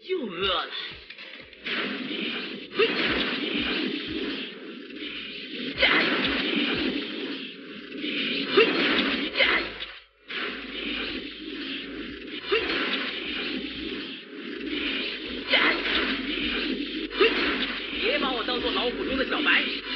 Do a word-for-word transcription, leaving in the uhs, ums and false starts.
又饿了。嘿，战，嘿，战，嘿，战，嘿，别把我当做老虎中的小白。